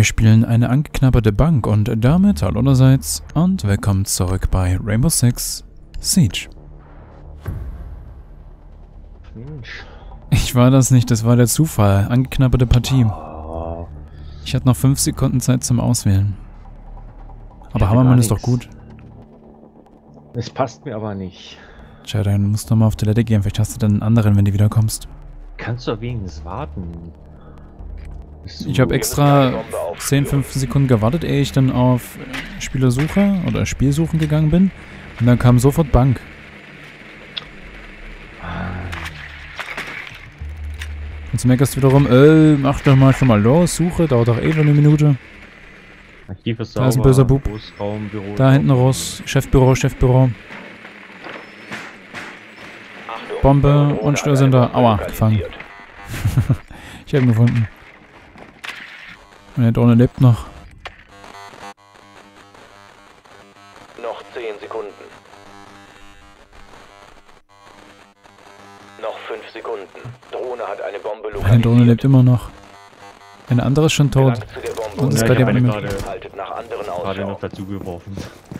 Wir spielen eine angeknabberte Bank und damit hallo allerseits und willkommen zurück bei Rainbow Six Siege. Mensch. Ich war das nicht, das war der Zufall. Angeknabberte Partie. Oh, Ich hatte noch 5 Sekunden Zeit zum Auswählen. Aber hatte Hammermann gar ist doch nix. gut. Es passt mir aber nicht. Tja, dann musst du mal auf Toilette gehen, vielleicht hast du dann einen anderen, wenn du wiederkommst. Kannst du doch wenigstens warten. Ich habe extra 10, 15 Sekunden gewartet, ehe ich dann auf Spielersuche oder Spielsuchen gegangen bin. Und dann kam sofort Bank. Jetzt meckerst du wiederum, mach doch mal schon mal los, Suche, dauert doch schon eine Minute. Archiv ist Da ist ein böser Bub. Großraum, Büro Da hinten raus, Chefbüro, Chefbüro. Bombe und Störsender. Aua, gefangen. Ich habe ihn gefunden. Meine Drohne lebt noch. Noch 10 Sekunden. Noch 5 Sekunden. Drohne hat eine Bombe lokalisiert. Meine Drohne lebt immer noch. Eine andere ist schon tot. Gelangt zu der Bombe Und ist Ja, bei ich dem hab eine anderen. gerade haltet nach anderen noch Ausschau. dazu geworfen.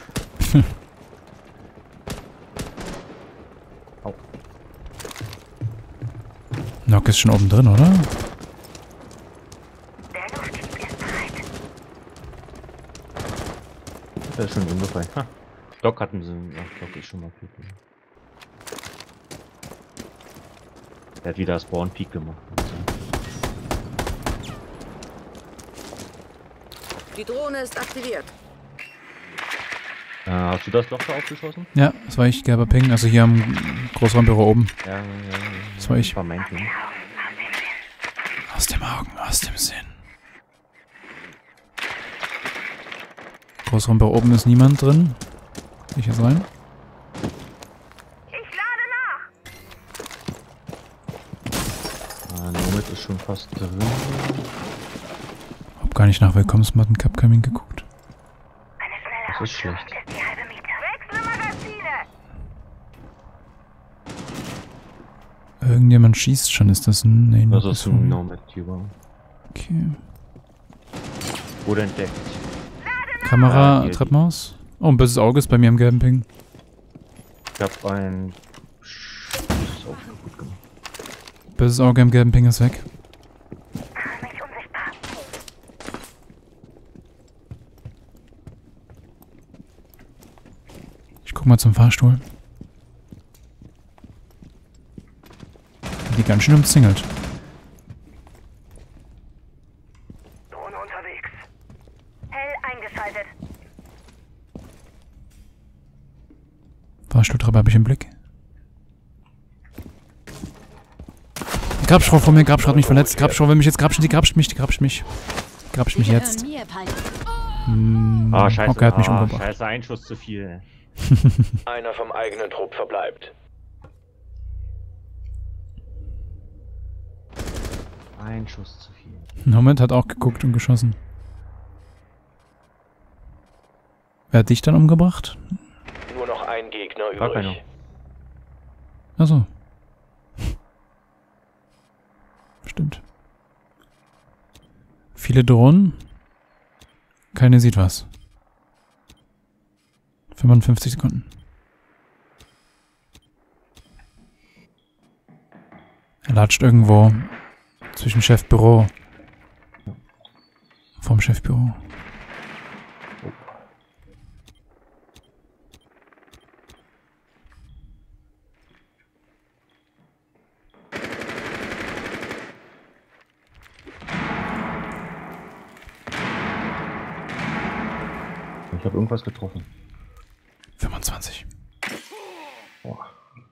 Au. Nock ist schon oben drin, oder? Der ist schon umgefallen. Ha. Doc hatten sie. Ach, Doc ist schon mal gut. Der hat wieder Spawn Peak gemacht. Die Drohne ist aktiviert. Hast du das Loch da aufgeschossen? Ja, das war ich, gelber Ping. Also hier am Großraumbüro oben. Ja. Das war ich. War mein Ding. Aus dem Augen, aus dem Sinn. Großraumbüro oben ist niemand drin. Ich jetzt rein. Ich lade nach. Nomad ist schon fast drin. Hab gar nicht nach Willkommensmatten-Capcoming geguckt. Das ist schlecht. Wechsle Magazine. Irgendjemand schießt schon, ist das ein... Nee, Das Nock ist vor ein mir. Nomad-Tuber. Okay. Wurde entdeckt. Kamera, hier, Treppenhaus. Oh, ein böses Auge ist bei mir am gelben Ping. Ich hab ein... Das ist auch gut gemacht. Böses Auge am gelben Ping ist weg. Ich guck mal zum Fahrstuhl. Die ganz schön umzingelt. Drohne unterwegs. Hell eingeschaltet. Fahrstuhltreppe habe ich im Blick. Die Grabschrau vor mir, Grabschrau hat mich verletzt. Grabschrau will mich jetzt grabschen, die grabscht mich, die grabscht mich. Die grabscht mich jetzt. Ah, scheiße. Okay, hat mich umgebracht. Scheiße, ein Schuss zu viel. Einer vom eigenen Trupp verbleibt. Ein Schuss zu viel. Nomad hat auch geguckt und geschossen. Wer hat dich dann umgebracht? Nur noch ein Gegner Gar keiner. übrig. Achso. Stimmt. Viele Drohnen. Keine sieht was. 55 Sekunden. Er latscht irgendwo zwischen Chefbüro. Vom Chefbüro. Ich habe irgendwas getroffen. 25. Boah.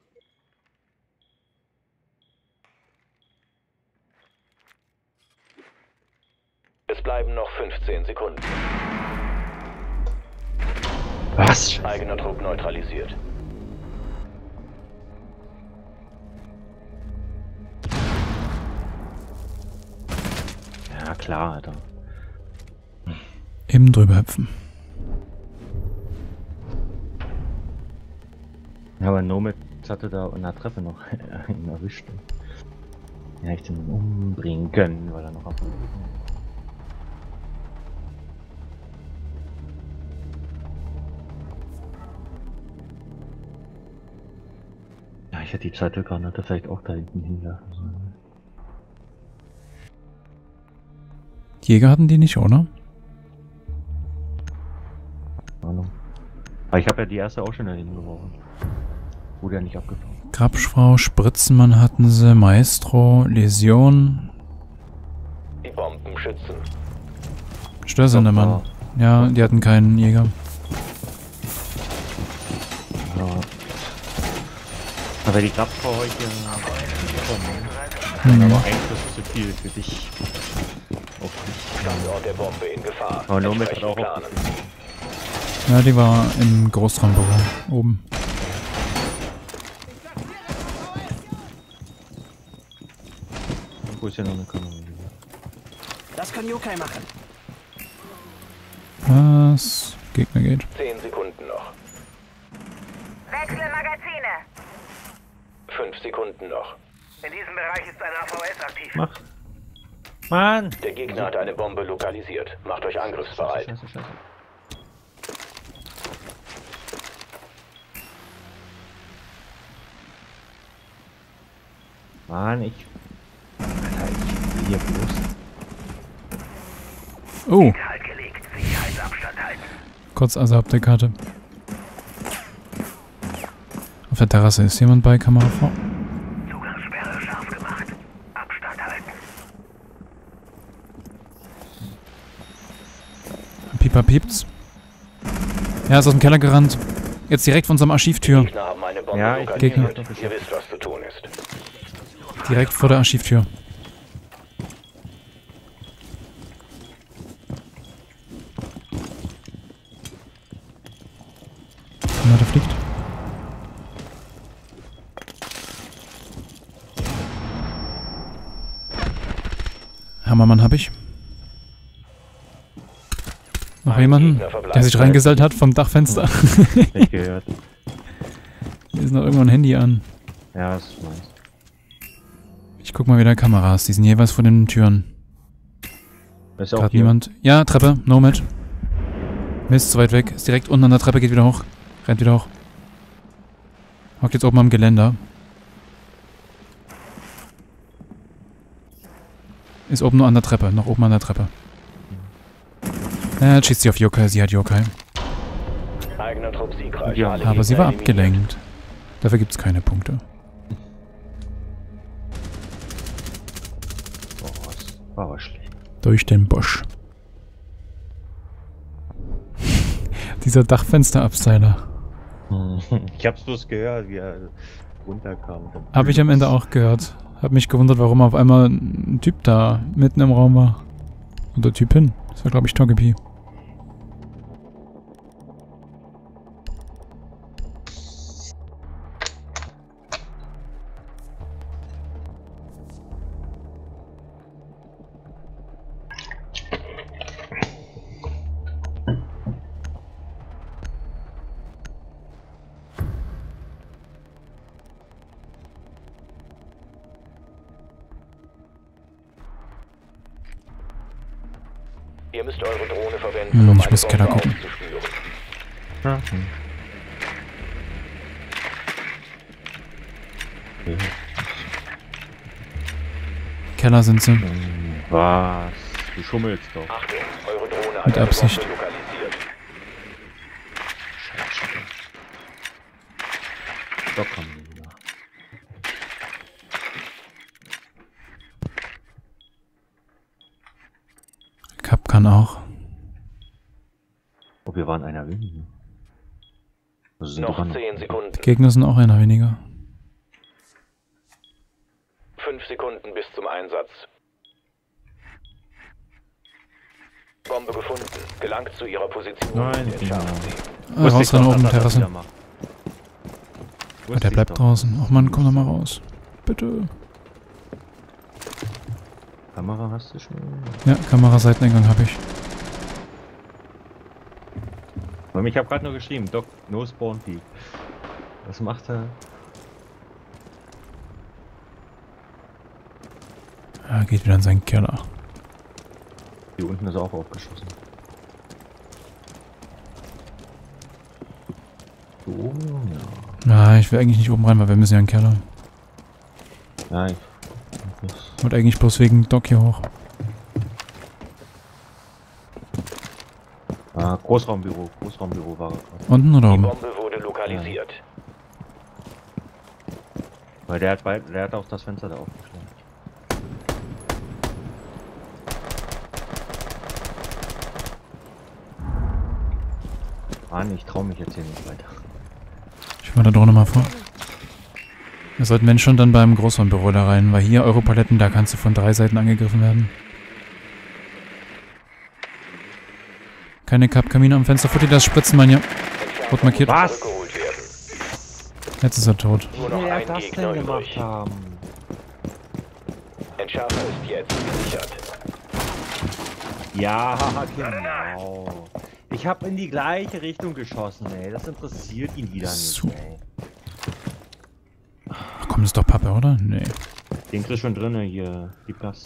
Es bleiben noch 15 Sekunden. Was? Eigener Trupp neutralisiert. Ja klar, Alter. Eben drüber hüpfen. Ja, aber Nomad hatte da in der Treppe noch einen erwischt. Ja, ich den umbringen können, weil er noch auf dem ich hätte die Zeitgranate vielleicht auch da hinten hinwerfen sollen. Die Jäger hatten die nicht, oder? Ahnung. Aber ich habe ja die erste auch schon da hinten geworfen. Wurde ja nicht abgefangen. Grabschfrau, Spritzenmann hatten sie, Maestro, Läsion, Die Bomben schützen. Störsendermann. Ja, die hatten keinen Jäger. Ja. Aber die Grabfrau heute Mhm. aber eigentlich ist es zu viel für dich. Auf dich. Standort der Bombe in Gefahr. Aber Nomad hat auch Planen. Ja, die war im Großraumbüro oben. Wo ist ja noch eine Kamera? Das kann Yokai machen. Was? Gegner geht. 10 Sekunden noch. Wechsle Magazine. 5 Sekunden noch. In diesem Bereich ist ein AVS aktiv. Mach. Mann! Der Gegner hat eine Bombe lokalisiert. Macht euch angriffsbereit. Scheiße, scheiße. Mann, ich... Alter, ich will hier bloß... Oh, Halt gelegt. Sicherheitsabstand halten. kurz außerhalb der Karte. Auf der Terrasse ist jemand bei, Kamera vor. Zugangssperre scharf gemacht. Abstand halten. Pieper piept's. Er ist aus dem Keller gerannt. Jetzt direkt von unserem Archivtür. Gegner haben eine Bombe Ja, ich lokalisiert. Gegner. Ihr wisst, was zu tun ist. Direkt vor der Archivtür. Na, der fliegt. Hammermann hab ich. Noch jemanden, der sich reingesellt hat vom Dachfenster. Nicht gehört. Hier ist noch irgendwo ein Handy an. Ja, das ist meins. Ich guck mal wieder Kameras, die sind jeweils vor den Türen. Da ist auch Gerade hier. niemand. Ja, Treppe, Nomad. Mist, zu weit weg. Ist direkt unten an der Treppe, geht wieder hoch. Rennt wieder hoch. Hockt jetzt oben am Geländer. Ist oben nur an der Treppe, noch oben an der Treppe. Jetzt schießt sie auf Yokai, sie hat Yokai. Eigener Trupp siegreich. Ja, Alle Aber sie Gegner war eliminiert. abgelenkt. Dafür gibt's keine Punkte. Oh, das war aber schlecht. Durch den Busch. Dieser Dachfensterabseiler. Ich hab's bloß gehört, wie er runterkam. Habe ich am Ende auch gehört. Hab mich gewundert, warum auf einmal ein Typ da mitten im Raum war. Und der Typ hin. Das war, glaube ich, Togepi. Ihr müsst eure Drohne verwenden, um Ich eine muss Keller Bombe gucken. aufzuspüren. Okay. Keller sind sie. Was? Du schummelst doch. Achtung, eure Drohne hat Mit eine Absicht. Bombe lokalisiert. Da kommen die wieder. Cup kann auch. Oh, wir waren einer weniger. Also sind Noch doch 10 Sekunden. Gegner sind auch einer weniger. 5 Sekunden bis zum Einsatz. Bombe gefunden. Gelangt zu ihrer Position. Nein, Entschärfen Sie. Rausrennen oben, Terrasse. Oh, Der bleibt draußen. Ach man, komm doch mal raus. Bitte. Kamera hast du schon? Ja, Kameraseiteneingang habe ich. Weil ich habe gerade nur geschrieben, Doc, no spawn peak. Was macht er? Er geht wieder in seinen Keller. Hier unten ist er auch aufgeschossen. So, ja. Na, ich will eigentlich nicht oben rein, weil wir müssen ja in den Keller. Nein. Und eigentlich bloß wegen Doc hier hoch. Ah, Großraumbüro war er gerade. Unten oder Die oben? Bombe wurde lokalisiert. Weil der hat auch das Fenster da aufgeschlagen. Mann, ich trau mich jetzt hier nicht weiter. Ich war da doch nochmal vor. Wir sollten, wenn schon, dann beim Großraumbüro da rein, weil hier Europaletten, da kannst du von 3 Seiten angegriffen werden. Keine Kappkamine am Fenster. Futti, das spritzen, man ja. Rot markiert. Was? Zurückgeholt werden. Jetzt ist er tot. Nur noch Wer ein das Gegner denn übrig. gemacht haben? Entschärfer ist jetzt gesichert. Ja, genau. Ich habe in die gleiche Richtung geschossen, ey. Das interessiert ihn wieder So. nicht, ey. Ach komm, das ist doch Pappe, oder? Nee. Den kriegst du schon drinne hier, die Platz.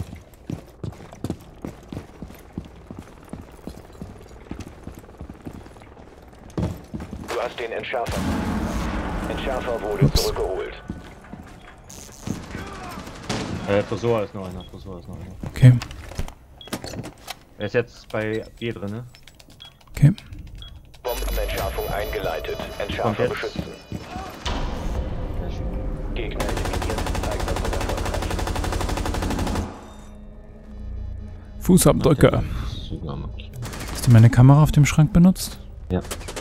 Du hast den Entschärfer. Entschärfer wurde zurückgeholt. Tresor ist noch einer, Okay. Er ist jetzt bei B drinne. Okay. Bombenentschärfung eingeleitet. Kommt Entschärfer jetzt. beschützen. Sehr schön. Gegner eliminiert. Eignung erfolgreich. Fußabdrücke. Sogar markiert. Hast du meine Kamera auf dem Schrank benutzt? Ja.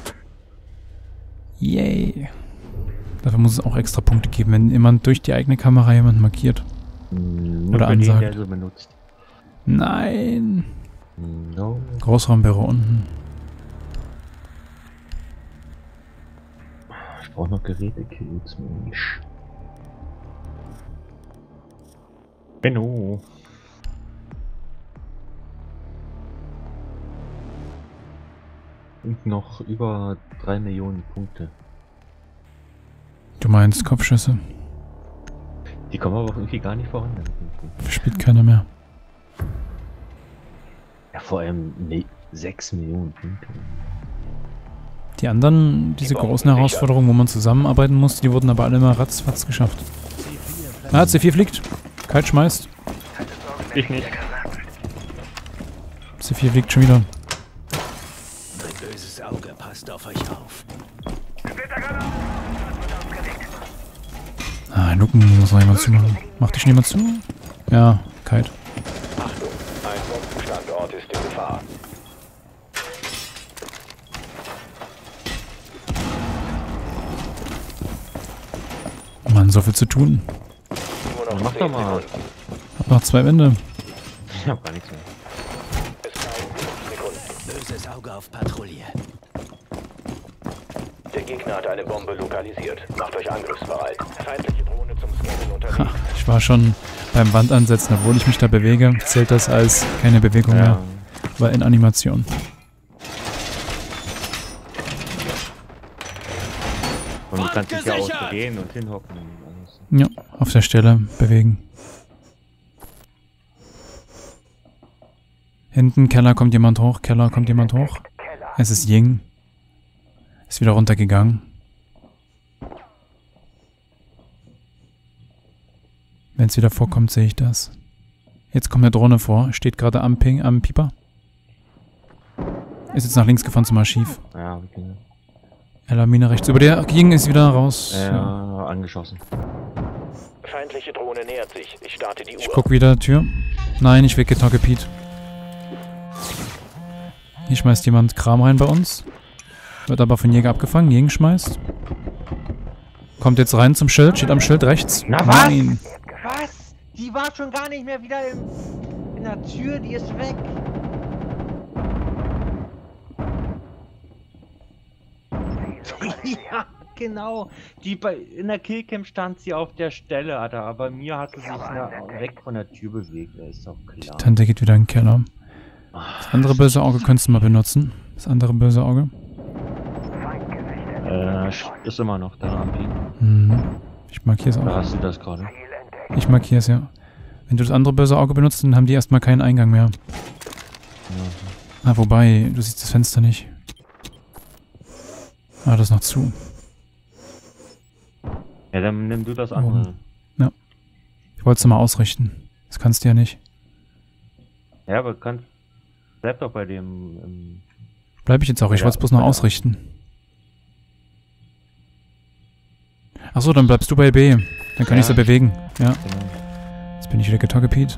Yay. Dafür muss es auch extra Punkte geben, wenn jemand durch die eigene Kamera jemanden markiert. Nur Oder für den, ansagt. der so benutzt. Nein. No. Großraumbüro unten. Ich brauche noch Gerätekills, Mensch. Benno. Und noch über 3 Millionen Punkte. Du meinst Kopfschüsse? Die kommen aber auch irgendwie gar nicht voran. Spielt keiner mehr. Ja, vor allem 6 Millionen Punkte. Die anderen, diese großen Herausforderungen, wo man zusammenarbeiten musste, die wurden aber alle mal ratzfatz geschafft. Ah, C4 fliegt. Kite schmeißt. Ich nicht. C4 fliegt schon wieder. Mein böses Auge passt auf euch auf. Ah, Luken muss noch jemand zumachen. Macht dich niemand zu? Ja, Kite. Achtung, ein Bombenstandort ist in Gefahr. Mann, so viel zu tun. Nur noch Mach 10 doch mal. Sekunden. Hab noch 2 Wände. Ich hab gar nichts mehr. Es bleiben 5 Sekunden. Böses Auge auf Patrouille. Der Gegner hat eine Bombe lokalisiert. Macht euch angriffsbereit. Feindliche Drohne zum Scannen Ha, unterwegs. ich war schon beim Wandansetzen, obwohl ich mich da bewege, zählt das als keine Bewegung mehr. War in Animation. Und du kannst dich ja auch drehen und hinhocken und alles. Ja, auf der Stelle bewegen. Hinten, Keller kommt jemand hoch, Keller kommt jemand hoch. Es ist Ying. Ist wieder runtergegangen. Wenn es wieder vorkommt, sehe ich das. Jetzt kommt eine Drohne vor, steht gerade am Ping, am Pieper. Ist jetzt nach links gefahren zum Archiv. Ja, okay. Elamine rechts. Über der Ying ist wieder raus. Ja, angeschossen. Feindliche Drohne nähert sich. Ich starte die Uhr. Ich guck wieder Tür. Nein, ich will getorgepied. Hier schmeißt jemand Kram rein bei uns. Wird aber von Jäger abgefangen. Jäger schmeißt. Kommt jetzt rein zum Schild. Steht am Schild rechts. Na was? Nein. Was? Die war schon gar nicht mehr wieder in der Tür, die ist weg. Ja, genau. In der Killcam stand sie auf der Stelle, Alter, aber mir hat sie sich weg von der Tür bewegt, das ist doch klar. Tante geht wieder in den Keller. Das andere böse Auge könntest du mal benutzen. Das andere böse Auge. Ist immer noch da am Ping. Mhm. Ich markiere es Da auch. hast du das gerade. Ich markiere es, ja. Wenn du das andere böse Auge benutzt, dann haben die erstmal keinen Eingang mehr. Ah, wobei, du siehst das Fenster nicht. Ah, das ist noch zu. Ja, dann nimm du das andere. Ja. Ich wollte es mal ausrichten. Das kannst du ja nicht. Ja, aber kannst... Bleib doch bei dem... Bleib ich jetzt auch. Ich wollte es bloß noch ausrichten. Achso, dann bleibst du bei B. Dann kann ich sie bewegen. Ja. Jetzt bin ich wieder getoggepiet.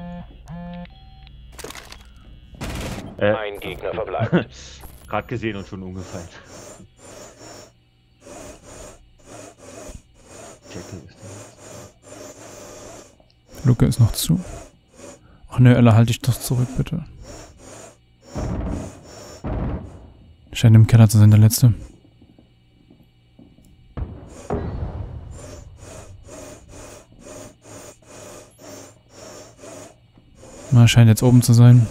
Ein Gegner verbleibt. Gerade gesehen und schon umgefallen. Luke ist noch zu. Ach ne, Ella, halt dich doch zurück, bitte. Scheint im Keller zu sein, der letzte. Na, scheint jetzt oben zu sein.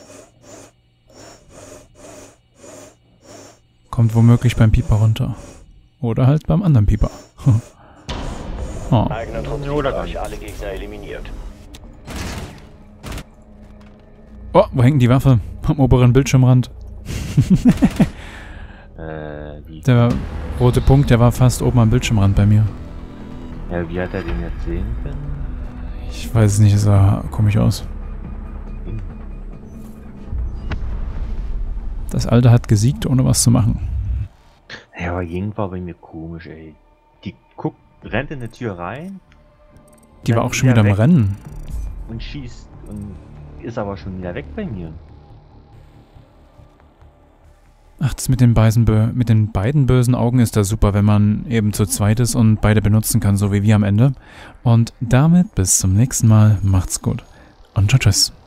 Kommt womöglich beim Pieper runter. Oder halt beim anderen Pieper. Oh. Eigener Trupp durch alle Gegner eliminiert. Oh, wo hängt die Waffe? Am oberen Bildschirmrand. Der rote Punkt, der war fast oben am Bildschirmrand bei mir. Ja, wie hat er den jetzt sehen können? Ich weiß es nicht, es sah komisch aus. Das Alte hat gesiegt, ohne was zu machen. Ja, aber Ying war bei mir komisch, ey. Die rennt in eine Tür rein. Die war auch schon wieder am Rennen. Und schießt und ist aber schon wieder weg bei mir. Ach, das mit den beiden bösen Augen ist da super, wenn man eben zu zweit ist und beide benutzen kann, so wie wir am Ende. Und damit bis zum nächsten Mal. Macht's gut. Und tschüss.